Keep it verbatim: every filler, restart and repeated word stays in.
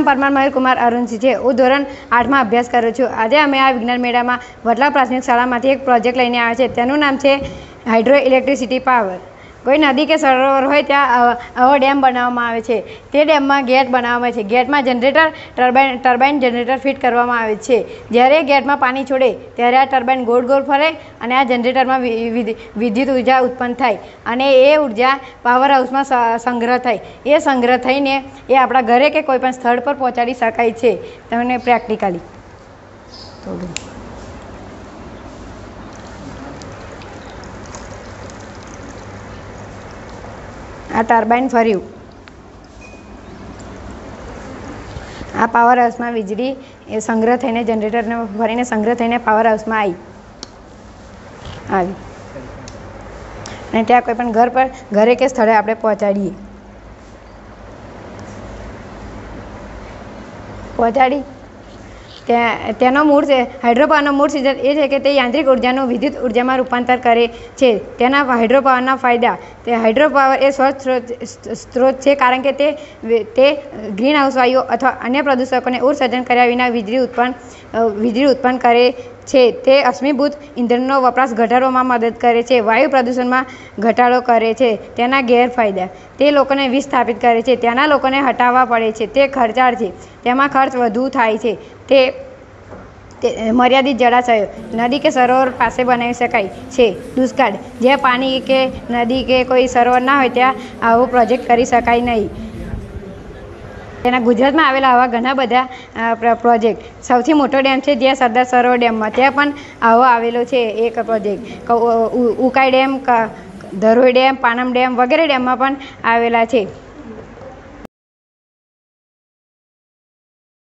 નામ પરમાર મયુરકુમાર અરુણસિંહ છે। હું ધોરણ આઠમાં અભ્યાસ કરું છું। આજે અમે આ વિજ્ઞાન મેળામાં વડલા પ્રાથમિક શાળામાંથી એક પ્રોજેક્ટ લઈને આવ્યા છે। તેનું નામ છે હાઇડ્રો ઇલેક્ટ્રિસિટી પાવર। કોઈ નદી કે સરોવર હોય ત્યાં આવો ડેમ બનાવવામાં આવે છે। તે ડેમમાં ગેટ બનાવવામાં આવે છે। ગેટમાં generator turbine turbine generator fit કરવામાં આવે છે। જ્યારે ગેટમાં પાણી છોડે ત્યારે આ ટર્બાઇન ગોળ ગોળ ફરે અને આ જનરેટરમાં વિદ્યુત ઉર્જા ઉત્પન્ન થાય અને એ ઉર્જા પાવર હાઉસમાં સંગ્રહ થાય। એ સંગ્રહ થઈને એ આપણા ઘરે કે કોઈ પણ સ્થળ પર પહોંચાડી શકાય છે। તમને પ્રેક્ટિકલી થોડું આ ટર્બાઇન ફર્યું, આ પાવર હાઉસમાં વીજળી એ સંગ્રહ થઈને જનરેટરને ફરીને સંગ્રહ થઈને પાવર હાઉસમાં આવી આવી અને ત્યાં કોઈ પણ ઘર પર ઘરે કે સ્થળે આપણે પહોંચાડીએ પહોંચાડી ત્યાં તેનો મૂળ છે હાઇડ્રોપાવરનો મૂળ સિદ્ધાંત એ છે કે તે યાંત્રિક ઉર્જાનું વિદ્યુત ઉર્જામાં રૂપાંતર કરે છે। તેના હાઇડ્રોપાવરના ફાયદા તે હાઇડ્રોપાવર એ સ્વચ્છ સ્ત્રોત સ્ત્રોત છે કારણ કે તે તે ગ્રીન હાઉસ વાયુઓ અથવા અન્ય પ્રદૂષકોને ઉત્સર્જન કર્યા વિના વીજળી ઉત્પન્ન વીજળી ઉત્પન્ન કરે છે। તે અશ્મિભૂત ઇંધણનો વપરાશ ઘટાડવામાં મદદ કરે છે। વાયુ પ્રદૂષણમાં ઘટાડો કરે છે। તેના ગેરફાયદા તે લોકોને વિસ્થાપિત કરે છે। ત્યાંના લોકોને હટાવવા પડે છે। તે ખર્ચાળ છે। તેમાં ખર્ચ વધુ થાય છે। તે તે મર્યાદિત જળાશયો નદી કે સરોવર પાસે બનાવી શકાય છે। દુષ્કાળ જ્યાં પાણી કે નદી કે કોઈ સરોવર ના હોય ત્યાં આવો પ્રોજેક્ટ કરી શકાય નહીં। તેના ગુજરાતમાં આવેલા આવા ઘણા બધા પ્રોજેક્ટ સૌથી મોટો ડેમ છે જ્યાં સરદાર સરોવર ડેમમાં ત્યાં પણ આવો આવેલો છે એક project. Ukai dam, Dharoi dam, Panam dam વગેરે ડેમમાં પણ આવેલા છે।